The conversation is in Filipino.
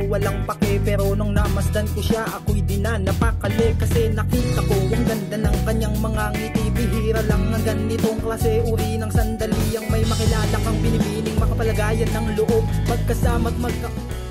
walang pake. Pero nung namasdan ko siya, ako'y di na napakali. Kasi nakita ko ang ganda ng kanyang mga ngiti. Bihira lang ang ganitong klase uri ng sandali ang may makilala kang binibining makapalagayan ng loob. Magkasama't